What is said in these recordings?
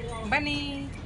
बनी।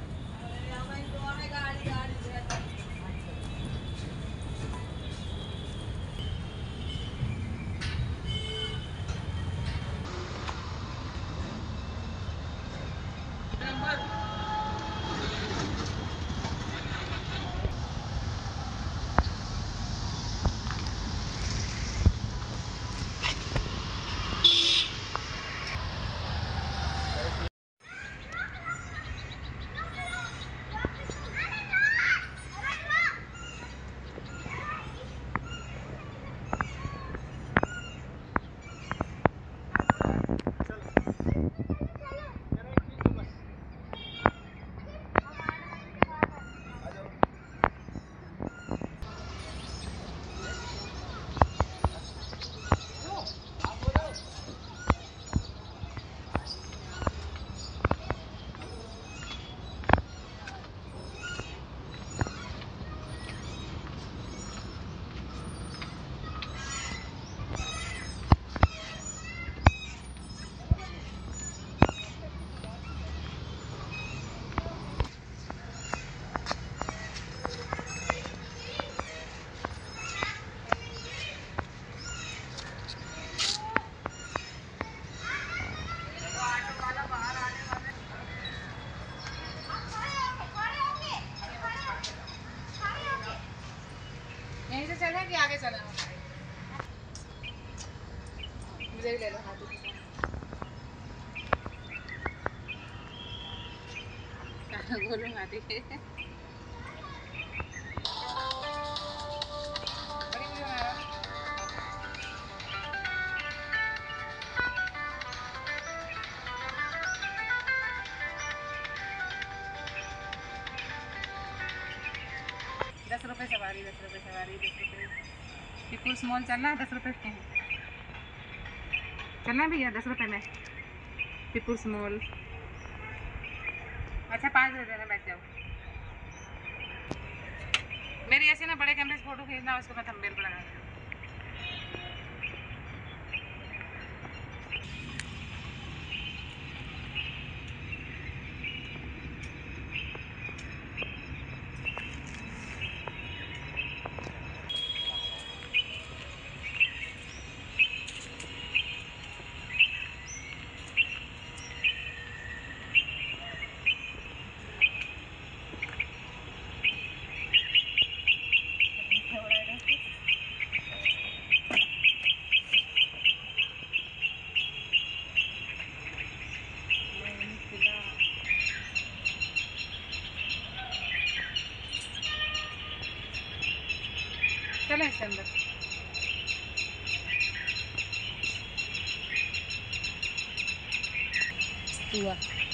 यहीं से चले कि आगे चले? मुझे भी ले लो हाथ। बोलो हाथी के ₹10 सवारी, 10 सवारी, 10। पीपुल स्मॉल चलना है, ₹10 के हैं। चलना है भैया ₹10 में पीपुल स्मॉल। अच्छा 5 दे देना, बैठ जाओ। मेरी ऐसे ना बड़े कैमरे से फोटो खींचना, उसको मैं थंबनेल पर लगा दूँ। चलो इसके अंदर हुआ।